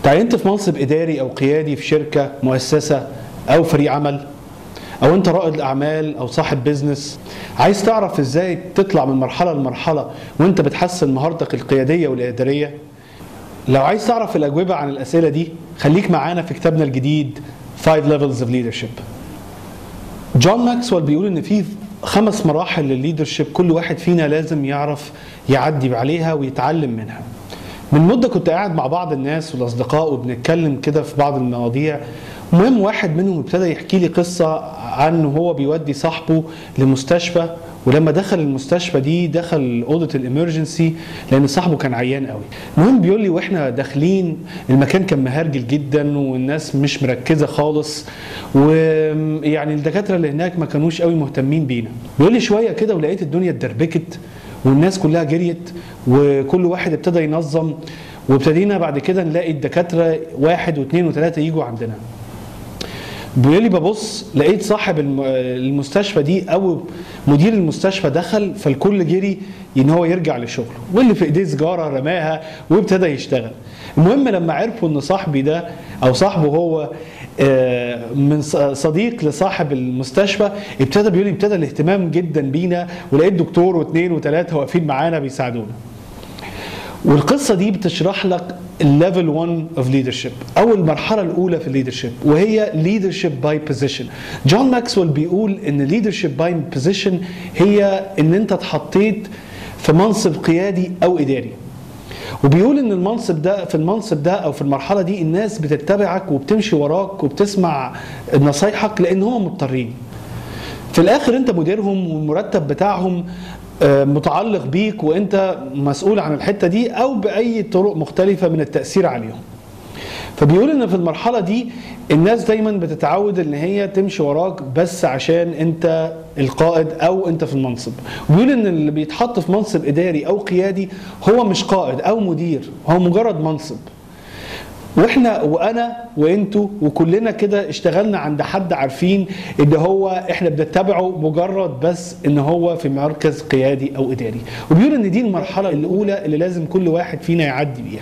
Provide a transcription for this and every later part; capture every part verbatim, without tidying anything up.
تعينت في منصب إداري أو قيادي في شركة مؤسسة أو فريق عمل، أو أنت رائد أعمال أو صاحب بيزنس، عايز تعرف إزاي تطلع من مرحلة لمرحلة وأنت بتحسن مهارتك القيادية والإدارية؟ لو عايز تعرف الأجوبة عن الأسئلة دي خليك معانا في كتابنا الجديد فايف levels of leadership. جون ماكسويل بيقول إن في خمس مراحل للليدرشيب كل واحد فينا لازم يعرف يعدي عليها ويتعلم منها. من مدة كنت قاعد مع بعض الناس والأصدقاء وبنتكلم كده في بعض المواضيع، المهم واحد منهم ابتدى يحكي لي قصة عن هو بيودي صاحبه لمستشفى، ولما دخل المستشفى دي دخل أوضة الإمرجنسي لأن صاحبه كان عيان قوي. المهم بيقول لي واحنا داخلين المكان كان مهرجل جدا والناس مش مركزة خالص، ويعني الدكاترة اللي هناك ما كانوش قوي مهتمين بينا. بيقول لي شوية كده ولقيت الدنيا اتدربكت والناس كلها جريت وكل واحد ابتدى ينظم، وابتدينا بعد كده نلاقي الدكاترة واحد واثنين وثلاثة يجوا عندنا. بيقول لي ببص لقيت صاحب المستشفى دي او مدير المستشفى دخل، فالكل جري ان هو يرجع لشغله، واللي في ايديه سجاره رماها وابتدى يشتغل. المهم لما عرفوا ان صاحبي ده او صاحبه هو من صديق لصاحب المستشفى، ابتدى بيقول لي ابتدى الاهتمام جدا بينا، ولقيت دكتور واثنين وثلاثه واقفين معانا بيساعدونا. والقصه دي بتشرح لك الليفل واحد اوف ليدرشيب او المرحله الاولى في الليدرشيب، وهي ليدرشيب باي بوزيشن. جون ماكسويل بيقول ان ليدرشيب باي بوزيشن هي ان انت اتحطيت في منصب قيادي او اداري، وبيقول ان المنصب ده في المنصب ده او في المرحله دي الناس بتتبعك وبتمشي وراك وبتسمع نصايحك لان هم مضطرين. في الاخر انت مديرهم والمرتب بتاعهم متعلق بيك وانت مسؤول عن الحته دي او باي طرق مختلفه من التاثير عليهم. فبيقول ان في المرحله دي الناس دايما بتتعود ان هي تمشي وراك بس عشان انت القائد او انت في المنصب. وبيقول ان اللي بيتحط في منصب اداري او قيادي هو مش قائد او مدير، هو مجرد منصب. واحنا وانا وانتوا وكلنا كده اشتغلنا عند حد عارفين ان هو احنا بنتبعه مجرد بس ان هو في مركز قيادي او اداري. وبيقول ان دي المرحله الاولى اللي لازم كل واحد فينا يعدي بيها.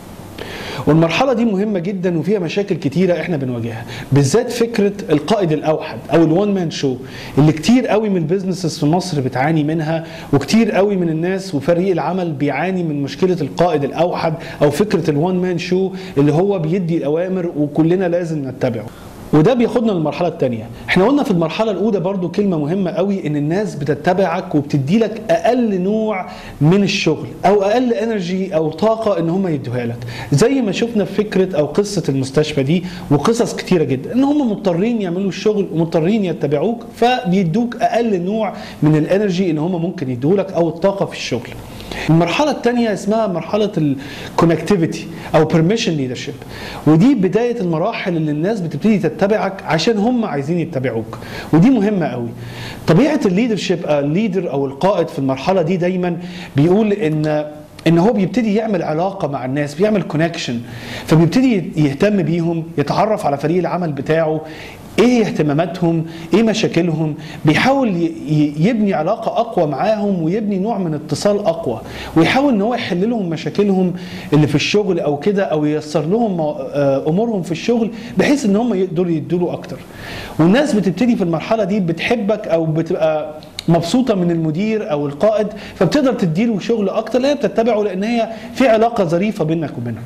والمرحله دي مهمه جدا وفيها مشاكل كتيره احنا بنواجهها، بالذات فكره القائد الاوحد او الوان مان شو اللي كتير قوي من البيزنسز في مصر بتعاني منها، وكتير قوي من الناس وفريق العمل بيعاني من مشكله القائد الاوحد او فكره الوان مان شو اللي هو بيدي الاوامر وكلنا لازم نتبعه. وده بياخدنا للمرحله الثانيه. احنا قلنا في المرحله الاولى برضو كلمه مهمه قوي، ان الناس بتتبعك وبتدي لك اقل نوع من الشغل او اقل انرجي او طاقه ان هم يدوها لك، زي ما شفنا في فكره او قصه المستشفى دي وقصص كتيره جدا، ان هم مضطرين يعملوا الشغل ومضطرين يتبعوك فبيدوك اقل نوع من الانرجي ان هم ممكن يدوه لك او الطاقه في الشغل. المرحله الثانيه اسمها مرحله الكونكتيفيتي او بيرميشن ليدرشيب، ودي بدايه المراحل اللي الناس بتبتدي تتبعك عشان هم عايزين يتبعوك، ودي مهمه قوي. طبيعه الليدرشيب الليدر او القائد في المرحله دي دايما بيقول ان ان هو بيبتدي يعمل علاقه مع الناس، بيعمل كونكشن، فبيبتدي يهتم بيهم، يتعرف على فريق العمل بتاعه، ايه اهتماماتهم، ايه مشاكلهم، بيحاول يبني علاقه اقوى معاهم ويبني نوع من اتصال اقوى، ويحاول ان هو يحل لهم مشاكلهم اللي في الشغل او كده، او ييسر لهم امورهم في الشغل بحيث ان هم يقدروا يدوا اكتر. والناس بتبتدي في المرحله دي بتحبك او بتبقى مبسوطه من المدير او القائد، فبتقدر تديله شغل اكتر لان هي بتتبعه، لان هي في علاقه ظريفه بينك وبينهم.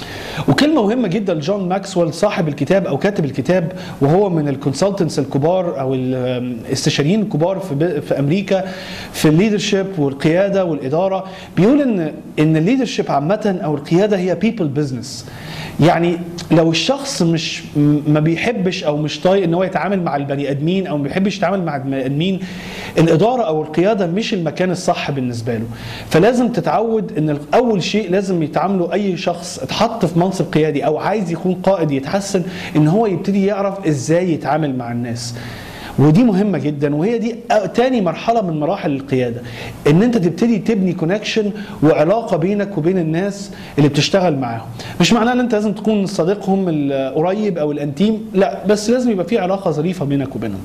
وكلمه مهمه جدا لجون ماكسويل صاحب الكتاب او كاتب الكتاب، وهو من الكونسلتنتس الكبار او الاستشاريين الكبار في في امريكا في الليدرشيب والقياده والاداره، بيقول ان ان الليدرشيب عامه او القياده هي بيبل بزنس. يعني لو الشخص مش ما بيحبش او مش طايق ان هو يتعامل مع البني ادمين او ما بيحبش يتعامل مع البني ادمين، الاداره او القياده مش المكان الصح بالنسبه له. فلازم تتعود ان اول شيء لازم يتعاملوا اي شخص اتحط في منصب قيادي او عايز يكون قائد يتحسن، ان هو يبتدي يعرف ازاي يتعامل مع الناس. ودي مهمه جدا، وهي دي تاني مرحله من مراحل القياده، ان انت تبتدي تبني كونكشن وعلاقه بينك وبين الناس اللي بتشتغل معاهم. مش معناه ان انت لازم تكون صديقهم القريب او الانتيم، لا، بس لازم يبقى في علاقه ظريفه بينك وبينهم.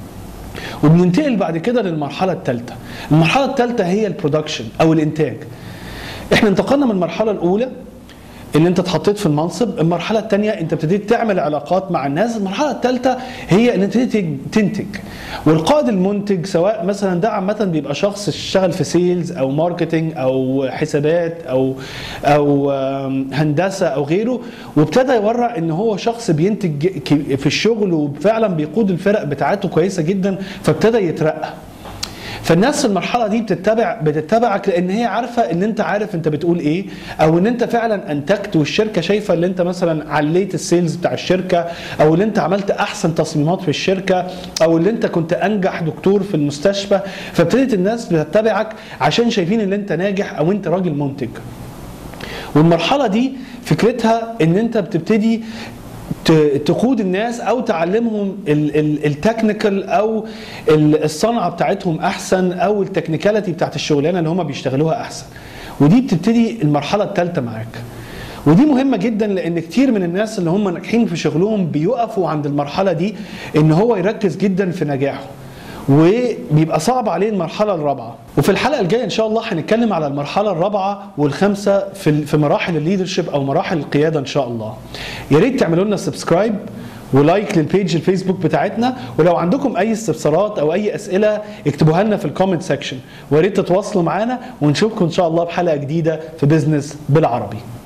وبننتقل بعد كده للمرحله الثالثه. المرحله الثالثه هي البرودكشن او الانتاج. احنا انتقلنا من المرحله الاولى ان انت اتحطيت في المنصب. المرحله الثانيه انت ابتديت تعمل علاقات مع الناس. المرحله الثالثه هي ان انت تنتج. والقائد المنتج سواء مثلا ده عامه بيبقى شخص اشتغل في سيلز او ماركتنج او حسابات او او هندسه او غيره، وابتدى يورع ان هو شخص بينتج في الشغل وفعلا بيقود الفرق بتاعته كويسه جدا، فابتدى يترقى. فالناس في المرحله دي بتتبع بتتبعك لان هي عارفه ان انت عارف انت بتقول ايه، او ان انت فعلا انتجت، والشركه شايفه ان انت مثلا عليت السيلز بتاع الشركه، او ان انت عملت احسن تصميمات في الشركه، او ان انت كنت انجح دكتور في المستشفى. فابتدت الناس بتتبعك عشان شايفين ان انت ناجح او انت راجل منتج. والمرحله دي فكرتها ان انت بتبتدي تقود الناس او تعلمهم التكنيكال او الصنعه بتاعتهم احسن، او التكنيكاليتي بتاعت الشغلانه اللي هم بيشتغلوها احسن. ودي بتبتدي المرحله الثالثه معاك. ودي مهمه جدا لان كتير من الناس اللي هم ناجحين في شغلهم بيقفوا عند المرحله دي، ان هو يركز جدا في نجاحه، وبيبقى صعب عليه المرحله الرابعه. وفي الحلقه الجايه ان شاء الله هنتكلم على المرحله الرابعه والخامسه في في مراحل الليدرشيب او مراحل القياده ان شاء الله. يا ريت تعملوا لنا سبسكرايب ولايك للبيج الفيسبوك بتاعتنا، ولو عندكم اي استفسارات او اي اسئله اكتبوها لنا في الكومنت سيكشن، ويا ريت تتواصلوا معانا، ونشوفكم ان شاء الله بحلقه جديده في بزنس بالعربي.